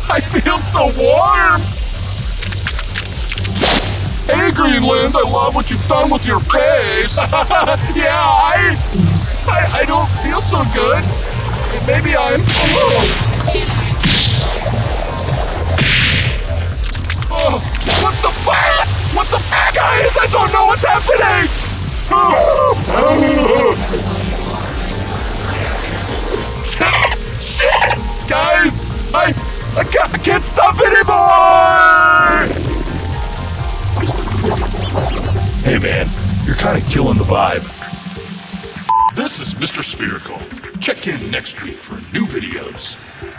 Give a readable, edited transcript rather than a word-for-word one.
I feel so warm! Hey, Greenland, I love what you've done with your face! Yeah, I don't feel so good. Maybe I'm... Oh, what the fuck? What the fuck, guys? I don't know what's happening! Shit! Guys, I can't stop anymore! Hey man, you're kind of killing the vibe. This is MrSpherical. Check in next week for new videos.